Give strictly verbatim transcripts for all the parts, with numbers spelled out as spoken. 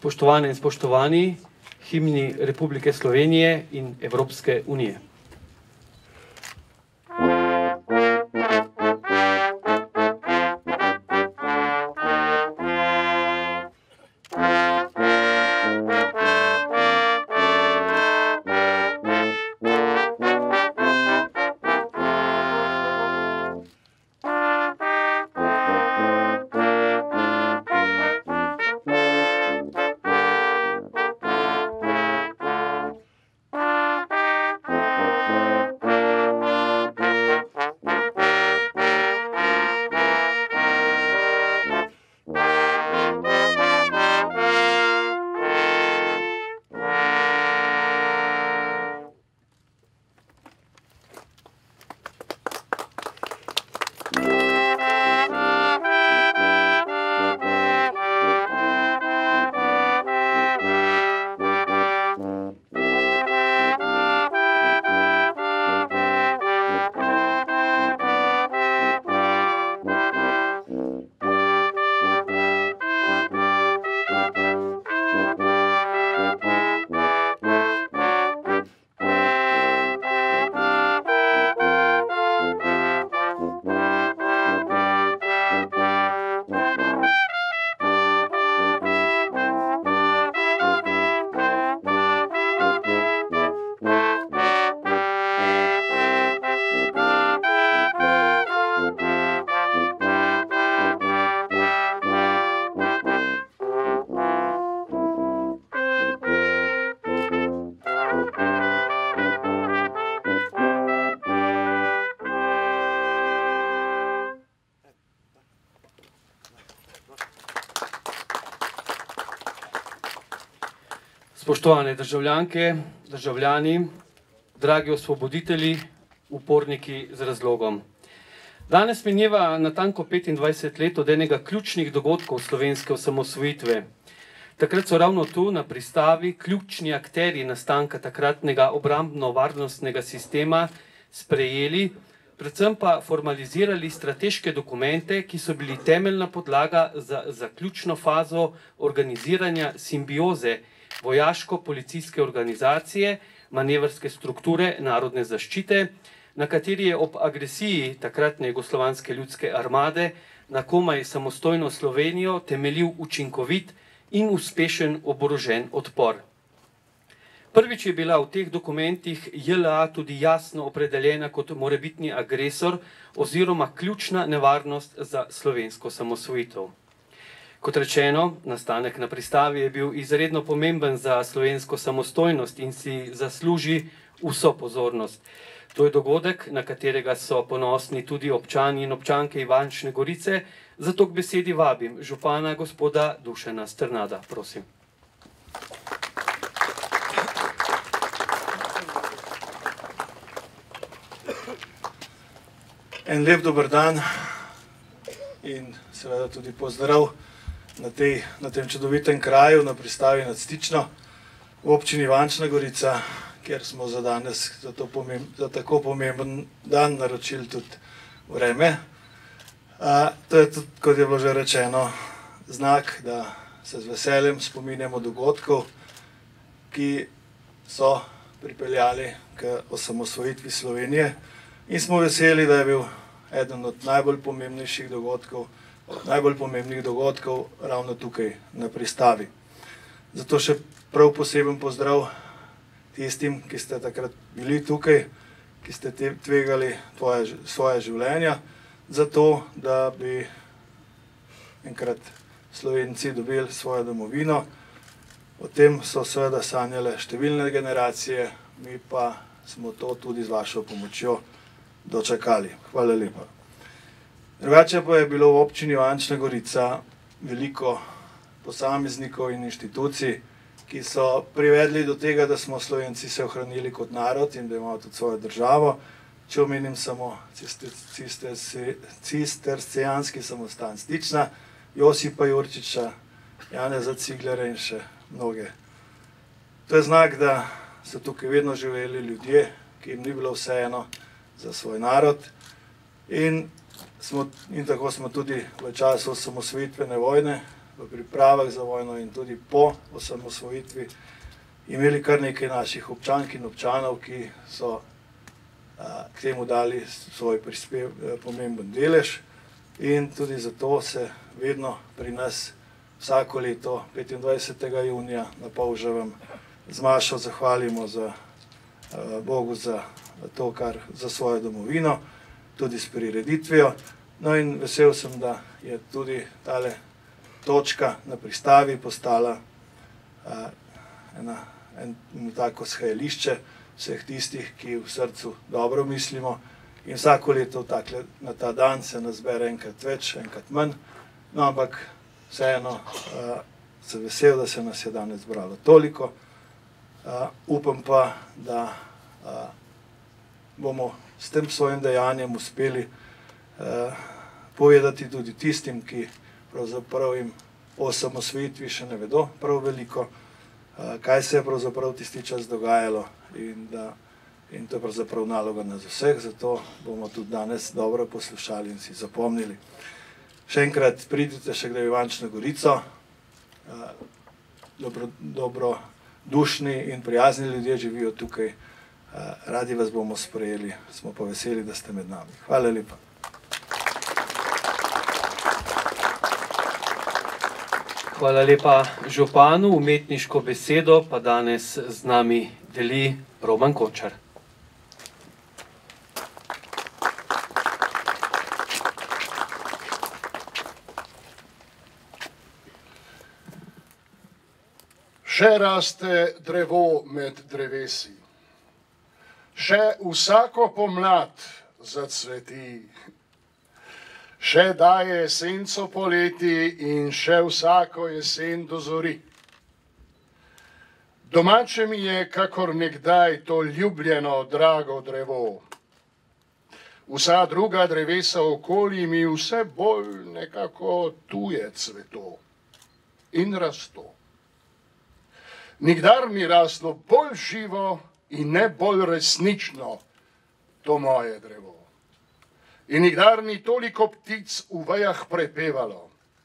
Spoštovane in spoštovani, himni Republike Slovenije in Evropske unije. Spoštovane državljanke, državljani, dragi osvoboditelji, uporniki z razlogom. Danes mineva natanko petindvajset let od enega ključnih dogodkov slovenske osamosvojitve. Takrat so ravno tu na pristavi ključni akterji nastanka takratnega obrambno-varnostnega sistema sprejeli, predvsem pa formalizirali strateške dokumente, ki so bili temeljna podlaga za zaključno fazo organiziranja simbioze vojaško-policijske organizacije, manevrske strukture narodne zaščite, na kateri je ob agresiji takratne Jugoslovanske ljudske armade na komaj samostojno Slovenijo temeljil učinkovit in uspešen oborožen odpor. Prvič je bila v teh dokumentih J L A tudi jasno opredeljena kot morebitni agresor oziroma ključna nevarnost za slovensko samosvojitev. Kot rečeno, nastanek na pristavi je bil izredno pomemben za slovensko samostojnost in si zasluži vso pozornost. To je dogodek, na katerega so ponosni tudi občani in občanke Ivančne Gorice, zato k besedi vabim župana gospoda Dušana Strnada, prosim. En lep dober dan in seveda tudi pozdrav na, tej, na tem čudovitem kraju, na pristavi nad Stično, v občini Ivančna Gorica, kjer smo za danes, za, to pomemb, za tako pomemben dan naročili tudi vreme. A, to je tudi, kot je bilo že rečeno, znak, da se z veseljem spominjamo dogodkov, ki so pripeljali k osamosvojitvi Slovenije in smo veseli, da je bil eden od najbolj pomembnejših dogodkov, od najbolj pomembnih dogodkov ravno tukaj na pristavi. Zato še prav poseben pozdrav tistim, ki ste takrat bili tukaj, ki ste tvegali tvoje, svoje življenja, zato da bi enkrat Slovenci dobili svojo domovino. O tem so seveda sanjale številne generacije, mi pa smo to tudi z vašo pomočjo dočakali. Hvala lepa. Drugače pa je bilo v občini Ivančna Gorica veliko posameznikov in inštitucij, ki so privedli do tega, da smo Slovenci se ohranili kot narod in da imamo tudi svojo državo. Če omenim samo cistercijanski samostan Stična, Josipa Jurčiča, Janeza Ciglerja in še mnoge. To je znak, da so tukaj vedno živeli ljudje, ki jim ni bilo vseeno za svoj narod. In, smo, in tako smo tudi v času osamosvojitvene vojne, v v pripravah za vojno in tudi po osamosvojitvi imeli kar nekaj naših občank in občanov, ki so k temu dali svoj prispev, pomemben delež, in tudi zato se vedno pri nas vsako leto petindvajsetega junija na Polževem z mašo zahvalimo za Bogu za to, kar za svojo domovino, tudi s prireditvijo. No in vesel sem, da je tudi tale točka na pristavi postala ena, eno tako shajališče vseh tistih, ki v srcu dobro mislimo, in vsako leto takle, na ta dan se nas zbere enkrat več, enkrat manj, no ampak vseeno uh, se vesel, da se nas je danes zbralo toliko. Uh, upam pa, da uh, bomo s tem svojim dejanjem uspeli uh, povedati tudi tistim, ki pravzaprav jim o osamosvojitvi še ne vedo prav veliko, uh, kaj se je pravzaprav tisti čas dogajalo, in, da, in to je pravzaprav naloga nas vseh, zato bomo tudi danes dobro poslušali in si zapomnili. Še enkrat pridite še kdaj v Ivančno Gorico, uh, dobro, dobro dušni in prijazni ljudje živijo tukaj, radi vas bomo sprejeli, smo pa veseli, da ste med nami. Hvala lepa. Hvala lepa županu, umetniško besedo pa danes z nami deli Roman Kočar. Še raste drevo med drevesi, še vsako pomlad zacveti, še daje senco poleti in še vsako jesen dozori. Domače mi je, kakor nekdaj, to ljubljeno, drago drevo. Vsa druga drevesa okoli mi vse bolj nekako tuje cveto in rasto. Nikdar ni raslo bolj živo in ne bolj resnično to moje drevo. In nikdar ni toliko ptic v vejah prepevalo.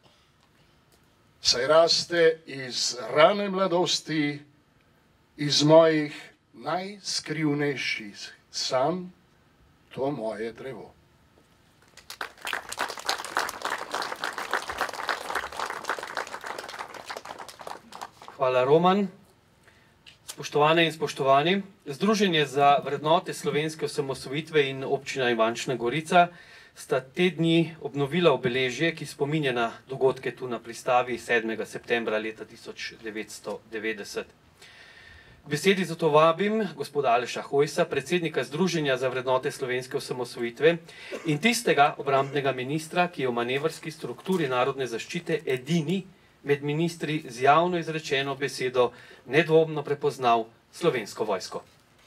Saj raste iz rane mladosti, iz mojih najskrivnejših sanj to moje drevo. Hvala, Roman. Spoštovane in spoštovani, Združenje za vrednote slovenske osamosvojitve in občina Ivančna Gorica sta te dni obnovila obeležje, ki spominja na dogodke tu na pristavi sedmega septembra leta tisoč devetsto devetdeset. V besedi zato vabim gospoda Aleša Hojsa, predsednika Združenja za vrednote slovenske osamosvojitve in tistega obrambnega ministra, ki je v manevrski strukturi narodne zaščite edini med ministri z javno izrečeno besedo nedvomno prepoznal Slovensko vojsko.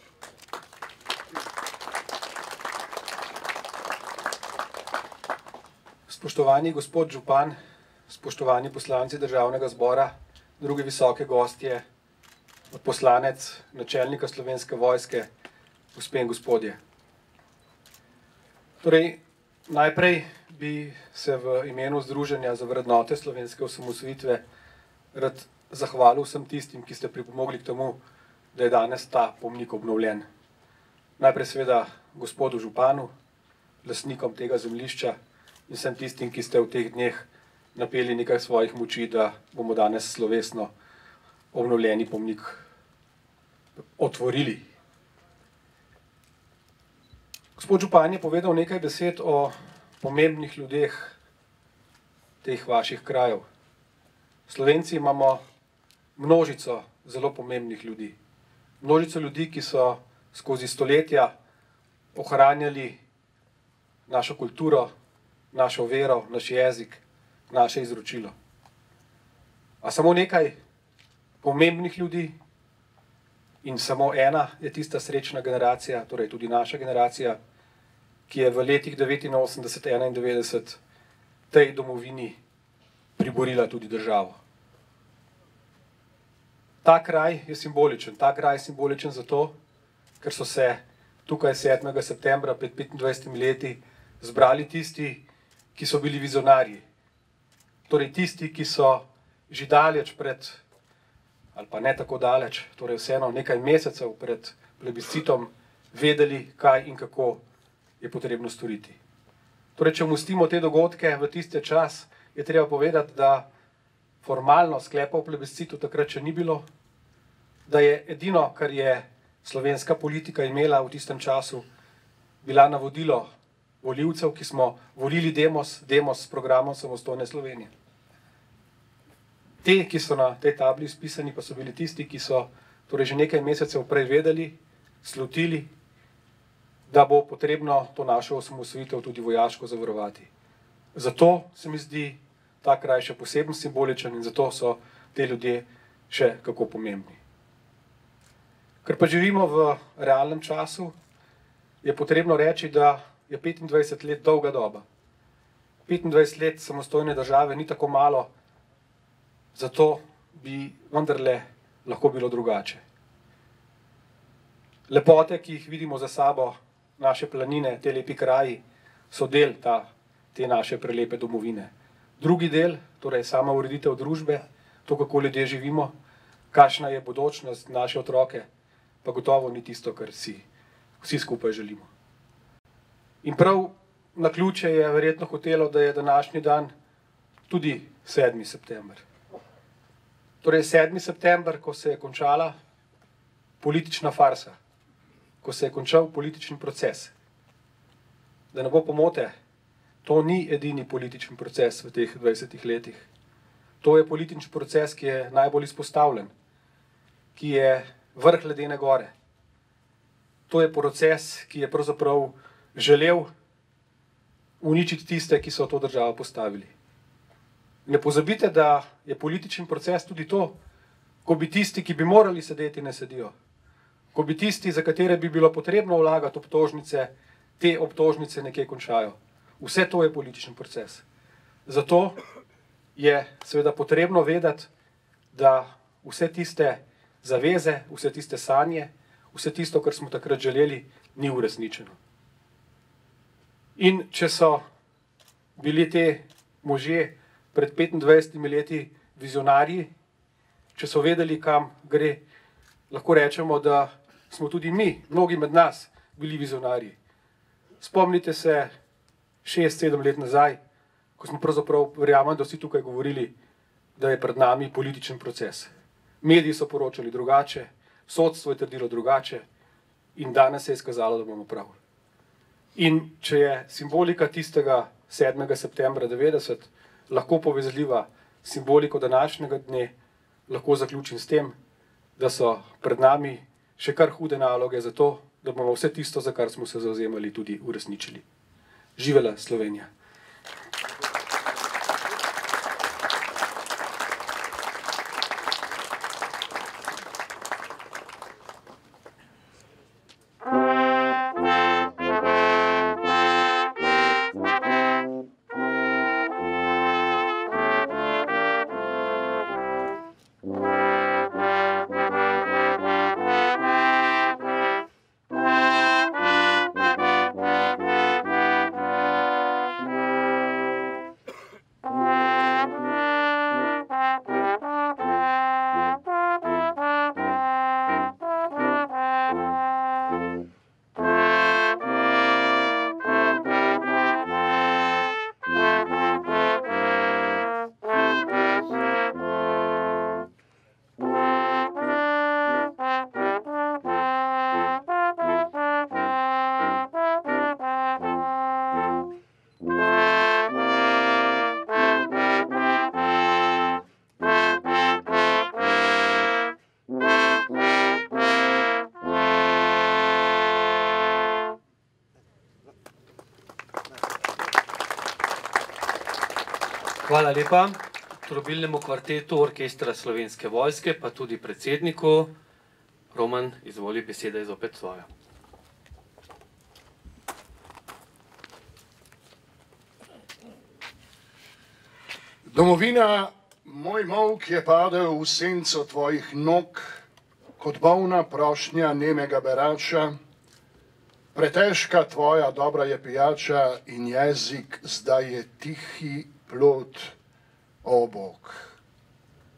Spoštovani gospod župan, spoštovani poslanci državnega zbora, drugi visoke gostje, poslanec, načelnika Slovenske vojske, gospe in gospodje. Torej, najprej bi se v imenu Združenja za vrednote slovenske osamosvojitve rad zahvalil vsem tistim, ki ste pripomogli k temu, da je danes ta pomnik obnovljen. Najprej seveda gospodu županu, lastnikom tega zemljišča in vsem tistim, ki ste v teh dneh napeli nekaj svojih moči, da bomo danes slovesno obnovljeni pomnik otvorili. Gospod župan je povedal nekaj besed o pomembnih ljudeh teh vaših krajev. Slovenci imamo množico zelo pomembnih ljudi. Množico ljudi, ki so skozi stoletja ohranjali našo kulturo, našo vero, naš jezik, naše izročilo. A samo nekaj pomembnih ljudi in samo ena je tista srečna generacija, torej tudi naša generacija, ki je v letih devetinosemdeset enaindevetdeset tej domovini priborila tudi državo. Ta kraj je simboličen. Ta kraj je simboličen zato, ker so se tukaj sedmega septembra pred petindvajsetimi leti zbrali tisti, ki so bili vizionarji. Torej tisti, ki so že daleč pred, ali pa ne tako daleč, torej vseeno nekaj mesecev pred plebiscitom, vedeli, kaj in kako je potrebno storiti. Torej, če umestimo te dogodke v tiste čas, je treba povedati, da formalno sklepa o plebiscitu takrat še ni bilo, da je edino, kar je slovenska politika imela v tistem času, bila navodilo volivcev, ki smo volili Demos, Demos s programom Samostojne Slovenije. Te, ki so na tej tabli spisani, pa so bili tisti, ki so torej že nekaj mesecev prej vedeli, slutili, da bo potrebno to našo osamosvojitev tudi vojaško zavarovati. Zato se mi zdi ta kraj še posebno simboličen in zato so te ljudje še kako pomembni. Ker pa živimo v realnem času, je potrebno reči, da je petindvajset let dolga doba. petindvajset let samostojne države ni tako malo, zato bi vendarle lahko bilo drugače. Lepote, ki jih vidimo za sabo, naše planine, te lepi kraji, so del ta, te naše prelepe domovine. Drugi del, torej sama ureditev družbe, to, kako ljudje živimo, kakšna je bodočnost naše otroke, pa gotovo ni tisto, kar si vsi skupaj želimo. In prav naključje je verjetno hotelo, da je današnji dan tudi sedmi september. Torej sedmi september, ko se je končala politična farsa, ko se je končal politični proces. Da ne bo pomote, to ni edini politični proces v teh dvajsetih letih. To je politični proces, ki je najbolj izpostavljen, ki je vrh ledene gore. To je proces, ki je pravzaprav želel uničiti tiste, ki so to državo postavili. Ne pozabite, da je politični proces tudi to, ko bi tisti, ki bi morali sedeti, ne sedijo. Ko bi tisti, za katere bi bilo potrebno vlagati obtožnice, te obtožnice nekje končajo. Vse to je politični proces. Zato je seveda potrebno vedeti, da vse tiste zaveze, vse tiste sanje, vse tisto, kar smo takrat želeli, ni uresničeno. In če so bili te možje pred petindvajsetimi leti vizionarji, če so vedeli, kam gre, lahko rečemo, da smo tudi mi, mnogi med nas, bili vizionarji. Spomnite se šest, sedem let nazaj, ko smo pravzaprav, verjamem, da vsi tukaj govorili, da je pred nami političen proces. Mediji so poročali drugače, sodstvo je trdilo drugače in danes se je izkazalo, da bomo prav. In če je simbolika tistega sedmega septembra devetdeset lahko povezljiva s simboliko današnjega dne, lahko zaključim s tem, da so pred nami še kar hude naloge za to, da bomo vse tisto, za kar smo se zavzemali, tudi uresničili. Živela Slovenija! Hvala lepa trobilnemu kvartetu Orkestra Slovenske vojske, pa tudi predsedniku. Roman, izvoli, beseda je zopet tvoja. Domovina, moj molk je padel v senco tvojih nog, kot bolna prošnja nemega berača. Pretežka tvoja dobra je pijača in jezik zdaj je tihi plod, o Bog.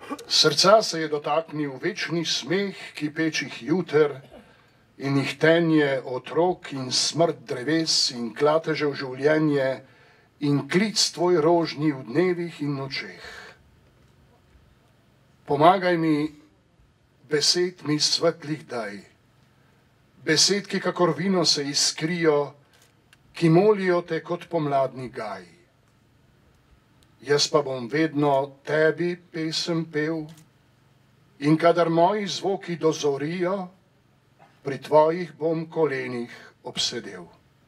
Srca se je dotaknil večni smeh kipečih juter in ihtenje otrok in smrt dreves in klatežev življenje in klic tvoj rožni v dnevih in nočeh. Pomagaj mi, besed mi svetlih daj, besed, ki kakor vino se iskrijo, ki molijo te kot pomladni gaj. Jaz pa bom vedno tebi pesem pel in kadar moji zvoki dozorijo, pri tvojih bom kolenih obsedel.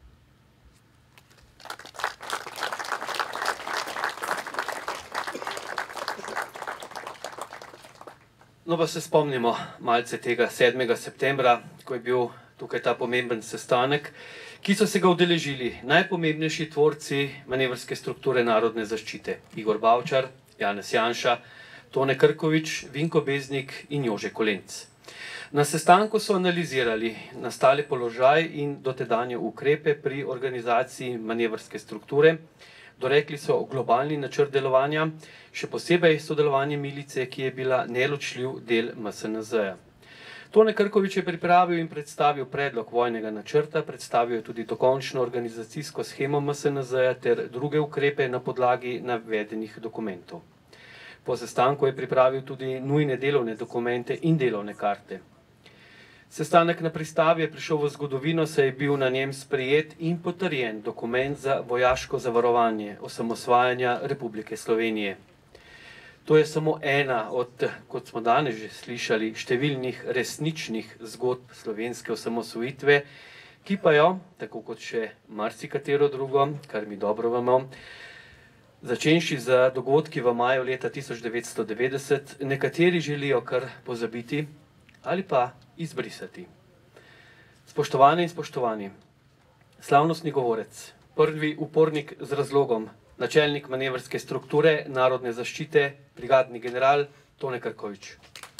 No, pa se spomnimo malce tega sedmega septembra, ko je bil tukaj ta pomemben sestanek, ki so se ga udeležili najpomembnejši tvorci manevrske strukture narodne zaščite. Igor Bavčar, Janez Janša, Tone Krkovič, Vinko Beznik in Jože Kolenc. Na sestanku so analizirali nastali položaj in dotedanje ukrepe pri organizaciji manevrske strukture, dorekli so globalni načrt delovanja, še posebej sodelovanje milice, ki je bila neločljiv del M S N Z-ja. Tone Krkovič je pripravil in predstavil predlog vojnega načrta, predstavil je tudi dokončno organizacijsko shemo M S N Z-ja ter druge ukrepe na podlagi navedenih dokumentov. Po sestanku je pripravil tudi nujne delovne dokumente in delovne karte. Sestanek na pristavi je prišel v zgodovino, saj je bil na njem sprejet in potrjen dokument za vojaško zavarovanje osamosvajanja Republike Slovenije. To je samo ena od, kot smo danes že slišali, številnih resničnih zgodb slovenske osamosvojitve, ki pa jo, tako kot še marsikatero drugo, kar mi dobro vemo, začenši z dogodki v maju leta tisoč devetsto devetdeset, nekateri želijo kar pozabiti ali pa izbrisati. Spoštovane in spoštovani, slavnostni govorec, prvi upornik z razlogom, načelnik manevrske strukture narodne zaščite, brigadni general Tone Krkovič.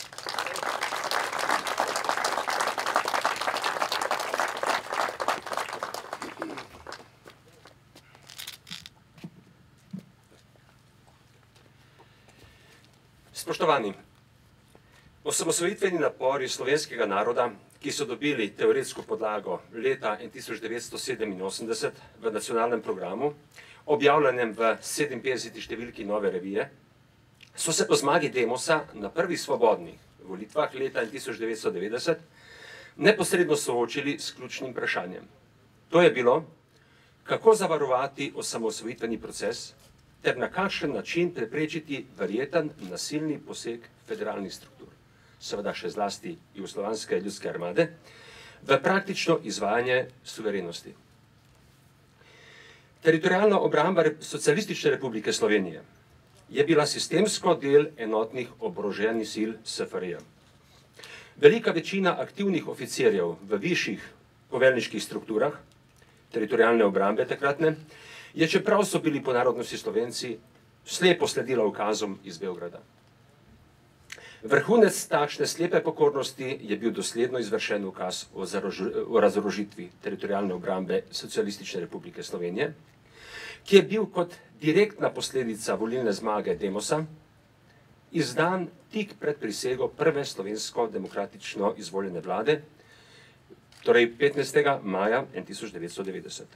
Spoštovani, osamosvojitveni napori slovenskega naroda, ki so dobili teoretsko podlago leta tisoč devetsto sedeminosemdeset v nacionalnem programu, objavljenem v sedeminpetdeseti številki Nove revije, so se po zmagi Demosa na prvih svobodnih volitvah leta tisoč devetsto devetdeset neposredno soočili s ključnim vprašanjem. To je bilo, kako zavarovati osamosvojitveni proces ter na kakšen način preprečiti verjeten nasilni poseg federalnih struktur, seveda še zlasti Jugoslovanske ljudske armade, v praktično izvajanje suverenosti. Teritorialna obramba Socialistične republike Slovenije je bila sistemsko del enotnih oboroženih sil S F R J. Velika večina aktivnih oficirjev v višjih poveljniških strukturah teritorialne obrambe takratne je, čeprav so bili po narodnosti Slovenci, slepo sledila ukazom iz Beograda. Vrhunec takšne slepe pokornosti je bil dosledno izvršen ukaz o, o razorožitvi teritorialne obrambe Socialistične republike Slovenije, ki je bil kot direktna posledica volilne zmage Demosa izdan tik pred prisego prve slovensko demokratično izvoljene vlade, torej petnajstega maja tisoč devetsto devetdeset.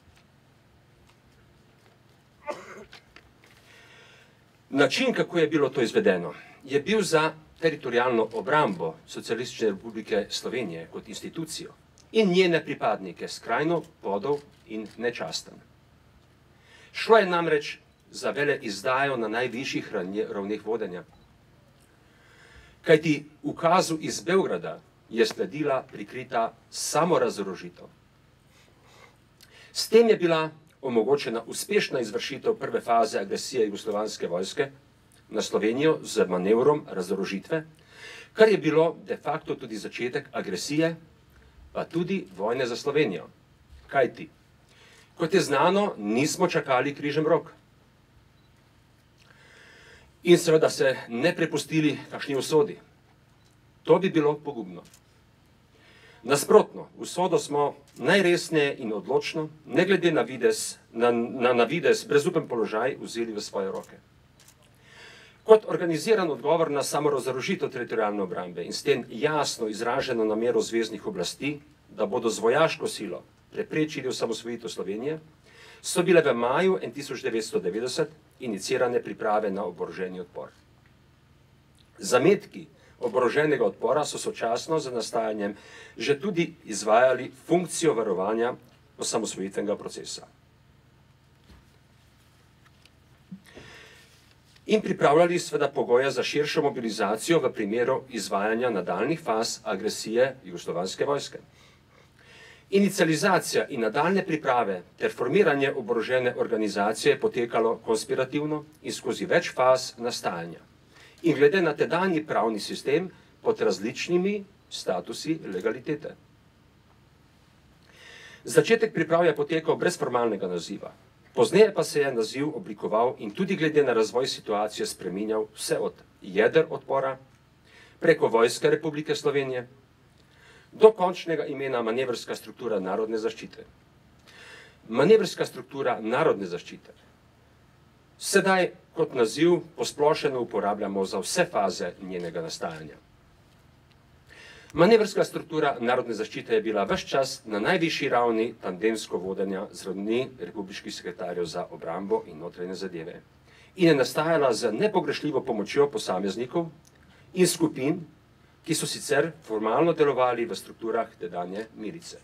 Način, kako je bilo to izvedeno, je bil za teritorialno obrambo Socialistične republike Slovenije kot institucijo in njene pripadnike skrajno podol in nečasten. Šlo je namreč za vele izdajo na najvišjih ravneh vodenja. Kajti ukazu iz Beograda je sledila prikrita samorazorožitev. S tem je bila omogočena uspešna izvršitev prve faze agresije jugoslovanske vojske na Slovenijo z manevrom razorožitve, kar je bilo de facto tudi začetek agresije, pa tudi vojne za Slovenijo. Kajti, kot je znano, nismo čakali križem rok. In seveda se ne prepustili kakšni usodi. To bi bilo pogubno. Nasprotno, usodo smo najresneje in odločno, ne glede na vides, na, na, na vides brezupen položaj, vzeli v svoje roke. Kot organiziran odgovor na samorazorožitev teritorialne obrambe in s tem jasno izraženo namero zveznih oblasti, da bodo z vojaško silo preprečili osamosvojitev Slovenije, so bile v maju tisoč devetsto devetdeset inicirane priprave na oboroženi odpor. Zametki oboroženega odpora so sočasno z nastajanjem že tudi izvajali funkcijo varovanja osamosvojitvenega procesa. In pripravljali seveda pogoje za širšo mobilizacijo v primeru izvajanja nadaljnih faz agresije jugoslovanske vojske. Inicializacija in nadaljne priprave ter formiranje oborožene organizacije je potekalo konspirativno in skozi več faz nastajanja. In glede na tedanji pravni sistem pod različnimi statusi legalitete. Začetek priprav je potekal brez formalnega naziva. Pozneje pa se je naziv oblikoval in tudi glede na razvoj situacije spreminjal vse od jeder odpora preko Vojske Republike Slovenije do končnega imena manevrska struktura narodne zaščite. Manevrska struktura narodne zaščite sedaj kot naziv posplošeno uporabljamo za vse faze njenega nastajanja. Manevrska struktura narodne zaščite je bila ves čas na najvišji ravni tandemsko vodenja z ravni republiških sekretarjev za obrambo in notranje zadeve in je nastajala z nepogrešljivo pomočjo posameznikov in skupin, ki so sicer formalno delovali v strukturah tedanje milice.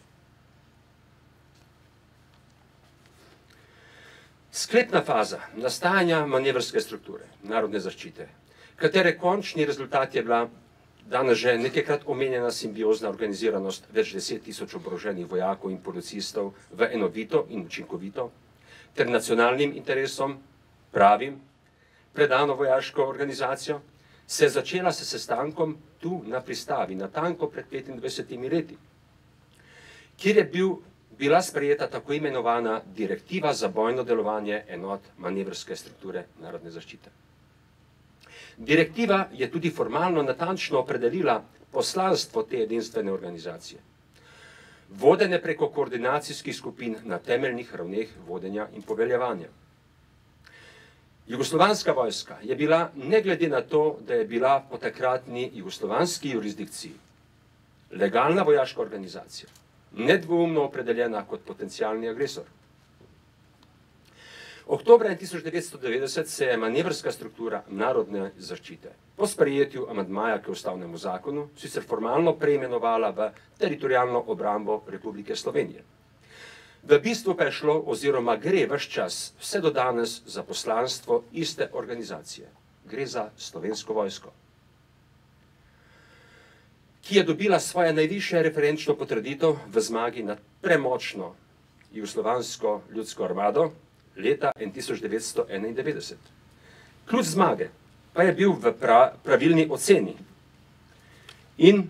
Sklepna faza nastajanja manevrske strukture narodne zaščite, katere končni rezultat je bila danes že nekajkrat omenjena simbiozna organiziranost več deset tisoč oboroženih vojakov in policistov v enovito in učinkovito ter nacionalnim interesom, pravim, predano vojaško organizacijo, se je začela s sestankom tu na pristavi, natanko pred petindvajsetimi leti, kjer je bil, bila sprejeta tako imenovana direktiva za bojno delovanje enot manevrske strukture narodne zaščite. Direktiva je tudi formalno natančno opredelila poslanstvo te edinstvene organizacije, vodene preko koordinacijskih skupin na temeljnih ravneh vodenja in poveljevanja. Jugoslovanska vojska je bila, ne glede na to, da je bila po takratni jugoslovanski jurisdikciji legalna vojaška organizacija, nedvoumno opredeljena kot potencialni agresor. Oktobra tisoč devetsto devetdeset se je manevrska struktura narodne zaščite po sprejetju amandmaja k ustavnemu zakonu sicer formalno preimenovala v teritorialno obrambo Republike Slovenije. V bistvu pa je šlo oziroma gre ves čas vse do danes za poslanstvo iste organizacije. Gre za Slovensko vojsko, ki je dobila svoje najvišje referenčno potrditev v zmagi nad premočno jugoslovansko ljudsko armado leta tisoč devetsto enaindevetdeset. Ključ zmage pa je bil v pravilni oceni in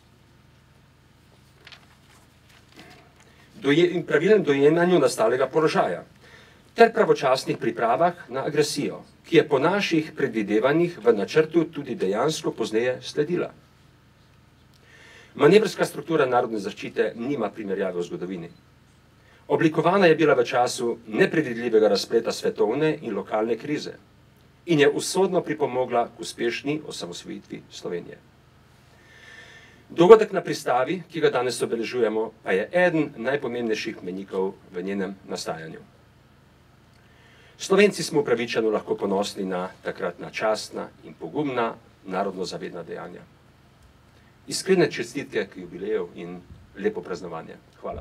in pravilnem dojemanju nastalega položaja, ter pravočasnih pripravah na agresijo, ki je po naših predvidevanjih v načrtu tudi dejansko pozneje sledila. Manevrska struktura narodne zaščite nima primerjave v zgodovini. Oblikovana je bila v času nepredvidljivega razpleta svetovne in lokalne krize in je usodno pripomogla k uspešni osamosvojitvi Slovenije. Dogodek na pristavi, ki ga danes obeležujemo, pa je eden najpomembnejših mejnikov v njenem nastajanju. Slovenci smo upravičeno lahko ponosni na takratna častna in pogumna narodno zavedna dejanja. Iskrene čestitke k jubileju in lepo praznovanje. Hvala.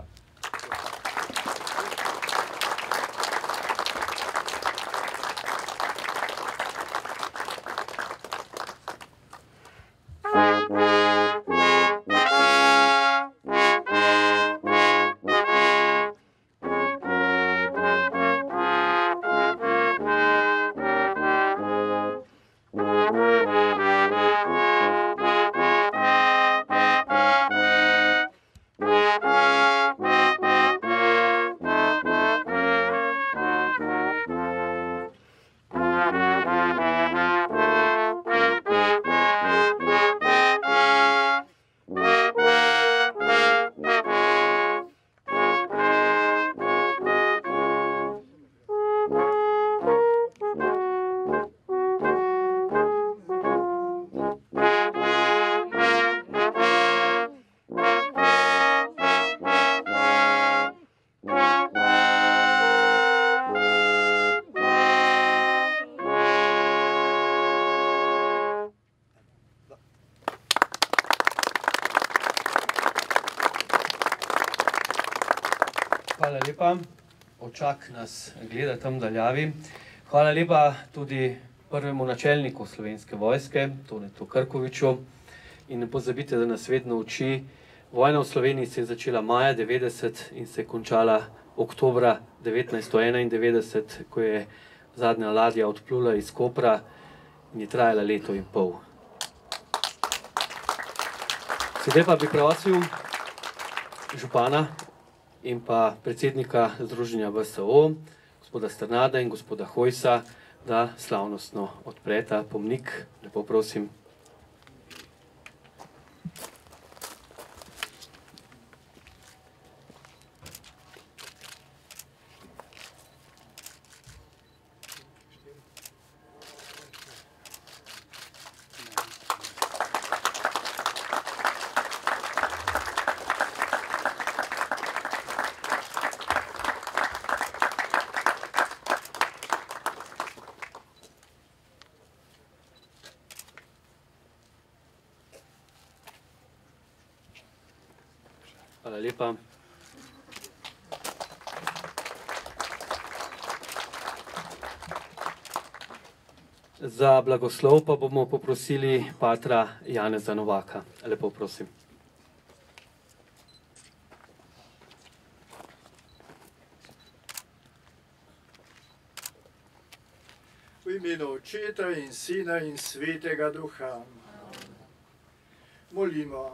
Thank you. Hvala lepa. Očak nas gleda tam daljavi. Hvala lepa tudi prvemu načelniku Slovenske vojske, Tonetu Krkoviču. In ne pozabite, da nas vedno uči. Vojna v Sloveniji se je začela maja devetdeset in se je končala oktobra devetnajststo enaindevetdeset, ko je zadnja ladja odplula iz Kopra in je trajala leto in pol. Sedaj pa bi prosil župana in pa predsednika Združenja V S O, gospoda Strnada in gospoda Hojsa, da slavnostno odpreta pomnik. Lepo prosim. Hvala lepa. Za blagoslov pa bomo poprosili patra Janeza Novaka. Lepo prosim. V imenu Očeta in Sina in Svetega Duha. Molimo.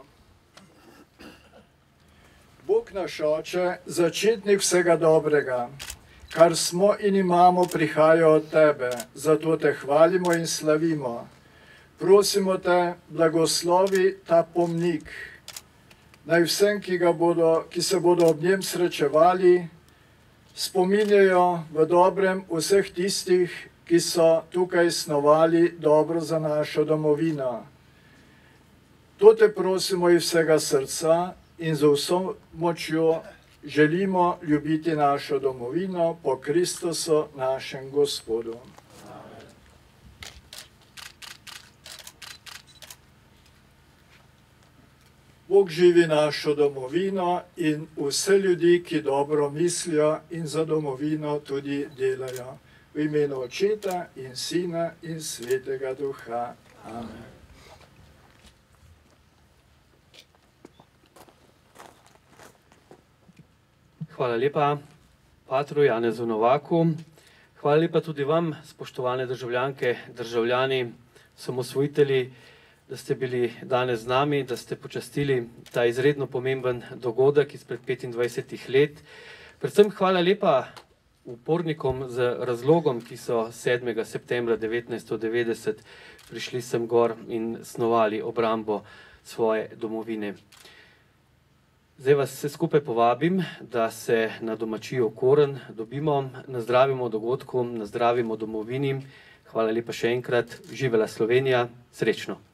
Bog naš Oče, začetnik vsega dobrega, kar smo in imamo, prihaja od Tebe, zato Te hvalimo in slavimo. Prosimo Te, blagoslovi ta pomnik, naj vsem, ki, ga bodo, ki se bodo ob njem srečevali, spominjajo v dobrem vseh tistih, ki so tukaj snovali dobro za našo domovino. To Te prosimo iz vsega srca, in z vso močjo želimo ljubiti našo domovino po Kristusu, našem Gospodu. Bog živi našo domovino in vse ljudi, ki dobro mislijo in za domovino tudi delajo. V imenu Očeta in Sina in Svetega Duha. Amen. Hvala lepa patru Janezu Novaku. Hvala lepa tudi vam, spoštovane državljanke, državljani, samosvojitelji, da ste bili danes z nami, da ste počastili ta izredno pomemben dogodek izpred petindvajsetih let. Predvsem hvala lepa upornikom z razlogom, ki so sedmega septembra devetnajststo devetdeset prišli sem gor in snovali obrambo svoje domovine. Zdaj vas vse skupaj povabim, da se na domačijo Koren dobimo, nazdravimo dogodku, nazdravimo domovini. Hvala lepa še enkrat, živela Slovenija, srečno!